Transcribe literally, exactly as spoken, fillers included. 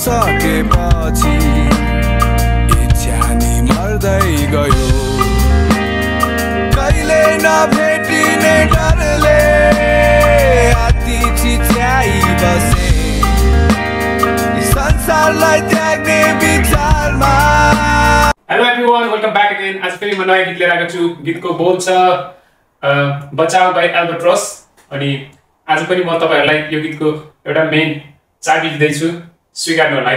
सकेपछि इच्छा नि मर्दै गयो कहिले नभेटिने डरले हात्ती चिच्याइ बसे संसारलाई त्याग्ने विचारमा। Hello everyone, welcome back again. आज फेरि म नयाँ गीत लिएर आएको छु। गीतको बोल छ बचाओ बाई एल्बाट्रोस। अनि आज पनि म तपाईहरुलाई यो गीतको एउटा मेन चाबी दिँदैछु, स्वीकार्नु होला।